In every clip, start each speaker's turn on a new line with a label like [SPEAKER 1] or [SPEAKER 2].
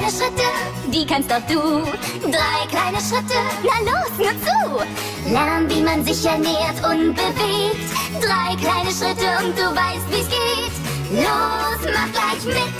[SPEAKER 1] kleine Schritte, die kannst doch du. 3 kleine Schritte, na los, nur zu. Lern, wie man sich ernährt und bewegt. 3 kleine Schritte und du weißt, wie's geht. Los, mach gleich mit.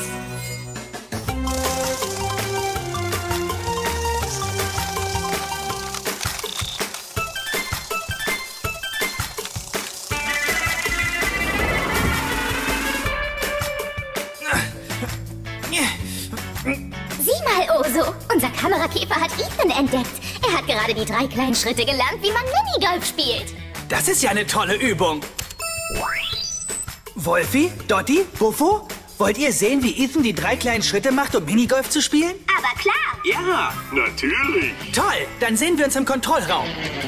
[SPEAKER 1] Sieh mal, Oso. Unser Kamerakäfer hat Ethan entdeckt. Er hat gerade die 3 kleinen Schritte gelernt, wie man Minigolf spielt.
[SPEAKER 2] Das ist ja eine tolle Übung. Wolfi, Dotti, Buffo, wollt ihr sehen, wie Ethan die 3 kleinen Schritte macht, um Minigolf zu spielen?
[SPEAKER 1] Aber klar.
[SPEAKER 3] Ja, natürlich.
[SPEAKER 2] Toll, dann sehen wir uns im Kontrollraum.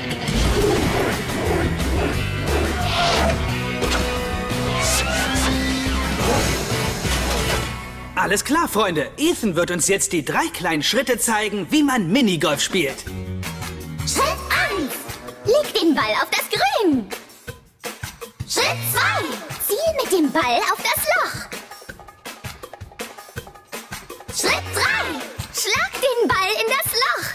[SPEAKER 2] Alles klar, Freunde. Ethan wird uns jetzt die 3 kleinen Schritte zeigen, wie man Minigolf spielt.
[SPEAKER 1] Schritt 1. Leg den Ball auf das Grün. Schritt 2. Ziel mit dem Ball auf das Loch. Schritt 3. Schlag den Ball in das Loch.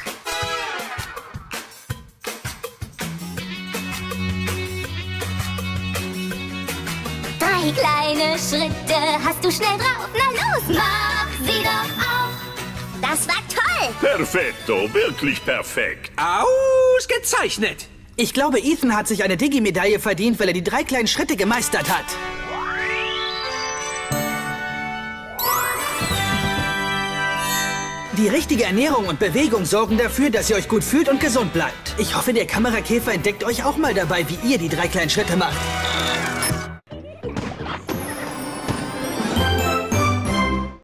[SPEAKER 1] Drei kleine Schritte hast du schnell drauf. Na los, mach sie doch auch. Das war toll.
[SPEAKER 3] Perfetto, wirklich perfekt.
[SPEAKER 2] Ausgezeichnet! Ich glaube, Ethan hat sich eine Digi-Medaille verdient, weil er die 3 kleinen Schritte gemeistert hat. Die richtige Ernährung und Bewegung sorgen dafür, dass ihr euch gut fühlt und gesund bleibt. Ich hoffe, der Kamerakäfer entdeckt euch auch mal dabei, wie ihr die 3 kleinen Schritte macht.